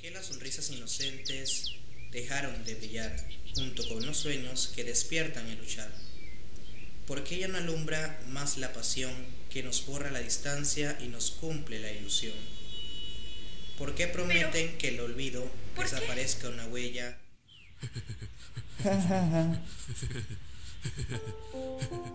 qué las sonrisas inocentes dejaron de brillar junto con los sueños que despiertan el luchar? ¿Por qué ya no alumbra más la pasión que nos borra la distancia y nos cumple la ilusión? ¿Por qué Pero, prometen que el olvido ¿por qué? desaparezca una huella?